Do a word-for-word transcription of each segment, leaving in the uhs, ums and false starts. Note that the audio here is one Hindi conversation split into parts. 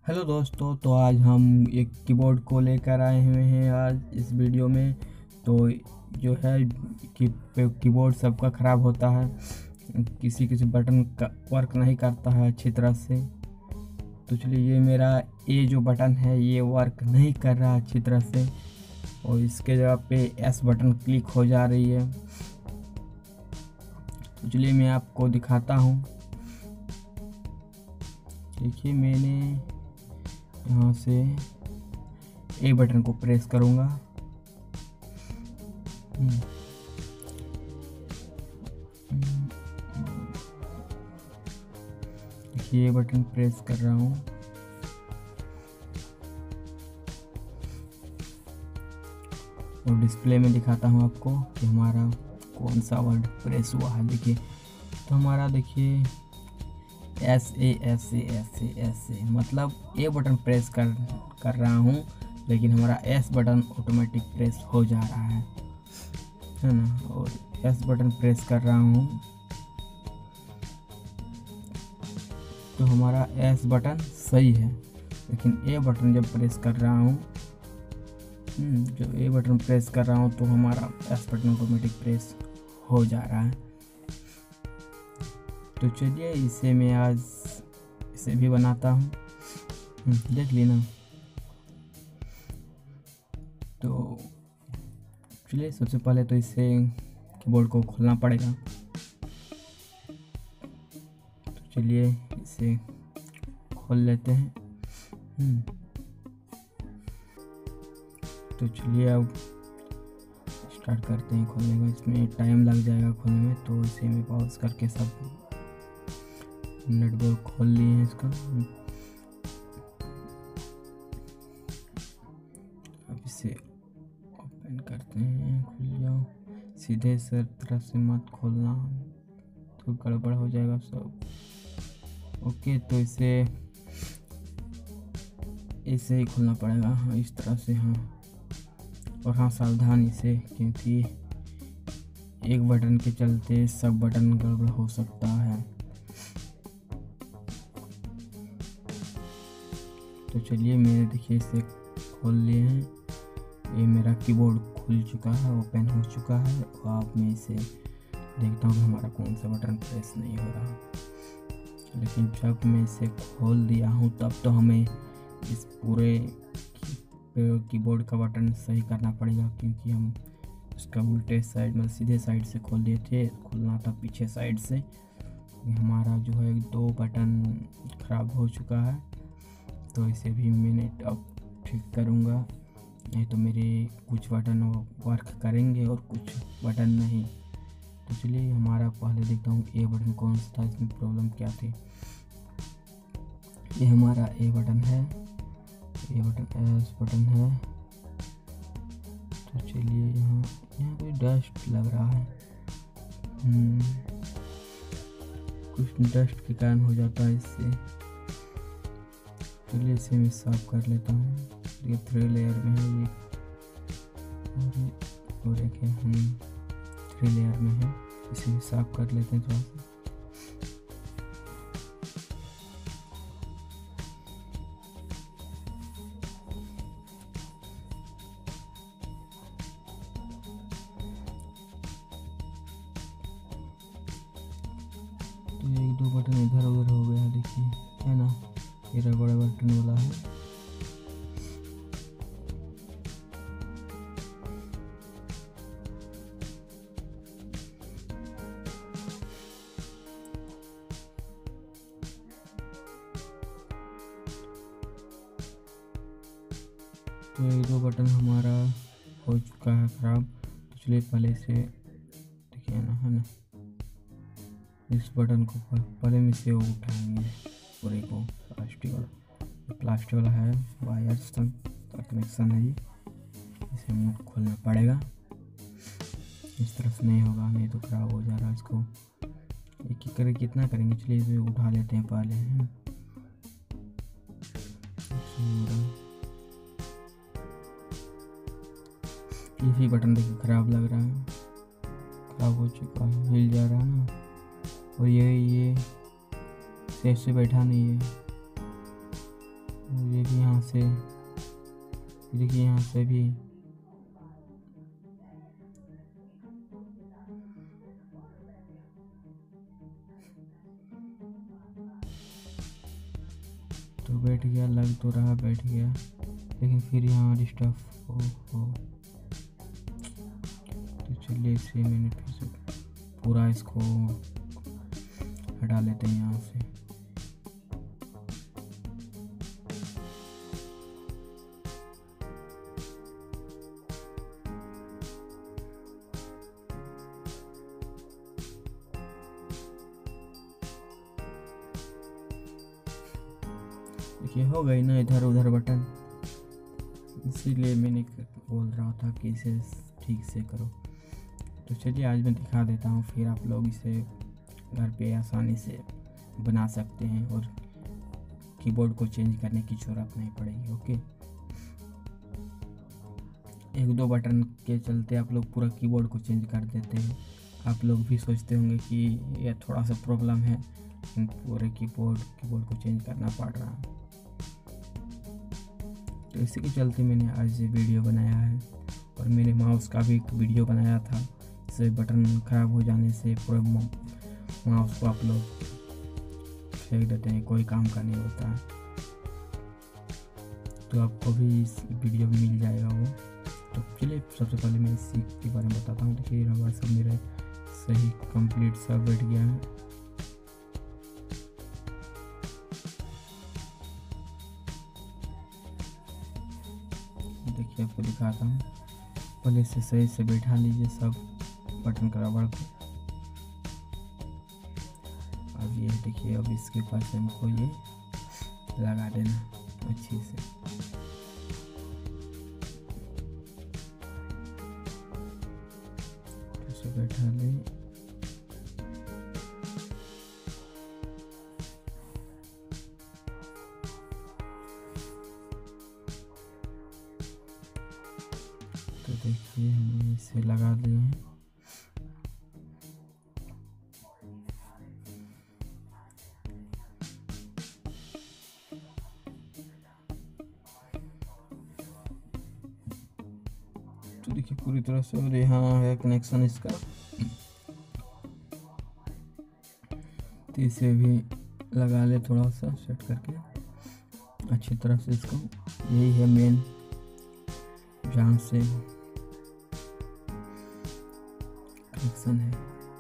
हेलो दोस्तों, तो आज हम एक कीबोर्ड को लेकर आए हुए हैं आज इस वीडियो में। तो जो है कि कीबोर्ड सबका ख़राब होता है, किसी किसी बटन का वर्क नहीं करता है अच्छी तरह से। तो चलिए, ये मेरा ए जो बटन है ये वर्क नहीं कर रहा अच्छी तरह से, और इसके जगह पे एस बटन क्लिक हो जा रही है। तो चलिए मैं आपको दिखाता हूँ। देखिए, मैंने यहाँ से ए बटन को प्रेस करूँगा। देखिए, ए बटन प्रेस कर रहा हूँ और डिस्प्ले में दिखाता हूँ आपको कि हमारा कौन सा वर्ड प्रेस हुआ है। देखिए, तो हमारा देखिए S A S A S A S A मतलब ए बटन प्रेस कर कर रहा हूँ, लेकिन हमारा एस बटन ऑटोमेटिक प्रेस हो जा रहा है है ना। और एस बटन प्रेस कर रहा हूँ तो हमारा एस बटन सही है, लेकिन ए बटन जब प्रेस कर रहा हूँ जब ए बटन प्रेस कर रहा हूँ तो हमारा एस बटन ऑटोमेटिक प्रेस हो जा रहा है। तो चलिए, इसे मैं आज इसे भी बनाता हूँ, देख लेना। तो चलिए, सबसे पहले तो इसे कीबोर्ड को खोलना पड़ेगा। तो चलिए इसे खोल लेते हैं। तो चलिए अब स्टार्ट करते हैं खोलने का। इसमें टाइम लग जाएगा खोलने में, तो इसे मैं पॉज करके सब नेटवर्क खोल लिए हैं इसका। अब इसे ओपन करते हैं। खुल जाओ, सीधे सर तरफ से मत खोलना तो गड़बड़ हो जाएगा सब। ओके, तो इसे इसे ही खोलना पड़ेगा, हाँ इस तरह से। हाँ, और हाँ सावधान इसे, क्योंकि एक बटन के चलते सब बटन गड़बड़ हो सकता है। तो चलिए, मैंने देखिए इसे खोल लिए हैं। ये मेरा कीबोर्ड खुल चुका है, ओपन हो चुका है। और अब मैं इसे देखता हूँ कि हमारा कौन सा बटन प्रेस नहीं हो रहा। लेकिन जब मैं इसे खोल दिया हूँ तब तो हमें इस पूरे कीबोर्ड का बटन सही करना पड़ेगा, क्योंकि हम इसका उल्टे साइड में सीधे साइड से खोल दिए थे, खोलना था पीछे साइड से। हमारा जो है दो बटन ख़राब हो चुका है, तो इसे भी मैंने अब ठीक करूँगा। नहीं तो मेरे कुछ बटन वर्क करेंगे और कुछ बटन नहीं। तो चलिए, हमारा पहले देखता हूँ ए बटन कौन सा था, इसमें प्रॉब्लम क्या थी। ये हमारा ए बटन है, ए बटन एस बटन है। तो चलिए, यहाँ यहाँ कोई डस्ट लग रहा है, कुछ डस्ट के कारण हो जाता है इससे। चलिए, इसे मैं साफ कर लेता हूँ। ये थ्री लेयर में है ये, और और एक है हम थ्री लेयर में है। इसे भी साफ कर लेते हैं थोड़ा सा। तो एक दो बटन इधर उधर हो गया, देखिए, है ना। ये रबड़ बटन वाला है। तो एक दो बटन हमारा हो चुका है ख़राब। तो चलिए पहले से देखिए ना, है ना, इस बटन को पहले में से उठाएंगे पूरे को। प्लास्टिक वाला प्लास्टिक वाला है, वायर्स तक का कनेक्शन है ये। इसे मुझे खोलना पड़ेगा, इस तरफ से नहीं होगा, नहीं तो ख़राब हो जा रहा है। इसको एक एक करके कितना करेंगे। चलिए इसे उठा लेते हैं पहले, हैं। ये भी बटन देखिए ख़राब लग रहा है, ख़राब हो चुका है, हिल जा रहा है ना। और ये ये सेफ से बैठा नहीं है, से देखिए यहाँ से भी तो बैठ गया, लग तो रहा बैठ गया, लेकिन फिर यहाँ डिस्टर्ब हो हो तो चलिए छः मिनट फिर से पूरा इसको हटा लेते हैं यहाँ से। देखिए हो गई ना इधर उधर बटन, इसीलिए मैंने बोल रहा था कि इसे ठीक से करो। तो चलिए आज मैं दिखा देता हूँ, फिर आप लोग इसे घर पे आसानी से बना सकते हैं और कीबोर्ड को चेंज करने की ज़रूरत नहीं पड़ेगी। ओके, एक दो बटन के चलते आप लोग पूरा कीबोर्ड को चेंज कर देते हैं। आप लोग भी सोचते होंगे कि यह थोड़ा सा प्रॉब्लम है, पूरे कीबोर्ड कीबोर्ड को चेंज करना पड़ रहा है। तो इसी के चलते मैंने आज ये वीडियो बनाया है, और मेरे माउस का भी एक वीडियो बनाया था। इसे बटन ख़राब हो जाने से पूरे माउस को आप लोग फेंक देते हैं, कोई काम का नहीं होता है। तो आपको भी इस वीडियो में मिल जाएगा वो। तो चलिए सबसे पहले मैं इसी के बारे में बताता हूँ। देखिए रबर सब मेरे सही कंप्लीट सब बैठ गया है। देखिए आपको दिखाता हूँ, पहले से सही से बैठा लीजिए सब बटन का रबर को। अब ये देखिए, अब इसके पास हमको ये लगा देना अच्छी से। इसे बैठा ले, तो देखिए हमने इसे लगा दिए हैं। तो देखिए पूरी तरह से, और यहाँ है कनेक्शन इसका, तो इसे भी लगा ले थोड़ा सा सेट करके अच्छी तरह से इसको। यही है मेन जहाँ से कनेक्शन है।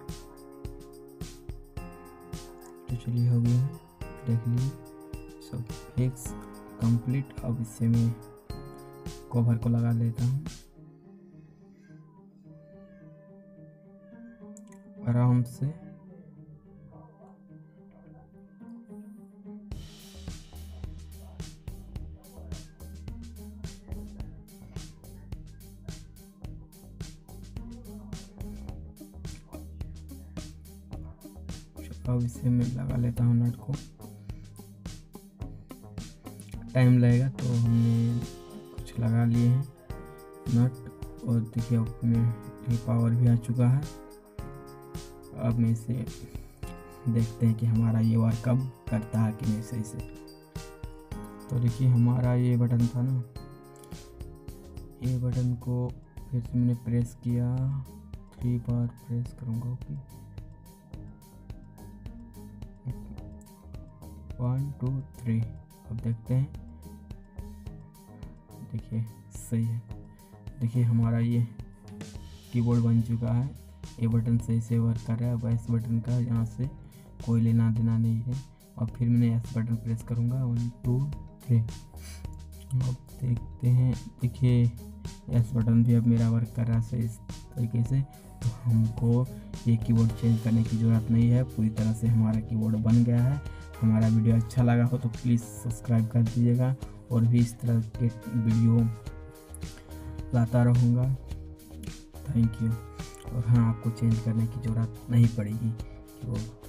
तो चलिए हो गया, देख लीजिए सब फिक्स कंप्लीट। अब इससे मैं कवर को लगा लेता हूँ आराम से। अब इसे मैं लगा लेता हूँ नट को। टाइम लगेगा, तो हमने कुछ लगा लिए हैं नट। और देखिए अब में ये पावर भी आ चुका है। अब मैं इसे देखते हैं कि हमारा ये वर्क कब करता है कि नहीं सही से। तो देखिए हमारा ये बटन था ना, ये बटन को फिर से मैंने प्रेस किया, थ्री बार प्रेस करूँगा। Okay, one two three. अब देखते हैं, देखिए सही है। देखिए हमारा ये कीबोर्ड बन चुका है। ये बटन सही से वर्क कर रहा है। अब इस बटन का यहाँ से कोई लेना देना नहीं है। और फिर मैंने एस बटन प्रेस करूँगा, वन टू थ्री। अब देखते हैं, देखिए एस बटन भी अब मेरा वर्क कर रहा है सही इस तरीके से। तो हमको ये कीबोर्ड चेंज करने की ज़रूरत नहीं है, पूरी तरह से हमारा कीबोर्ड बन गया है। हमारा वीडियो अच्छा लगा हो तो प्लीज़ सब्सक्राइब कर दीजिएगा, और भी इस तरह के वीडियो लाता रहूँगा। Thank you. और हाँ, आपको चेंज करने की ज़रूरत नहीं पड़ेगी कीबोर्ड।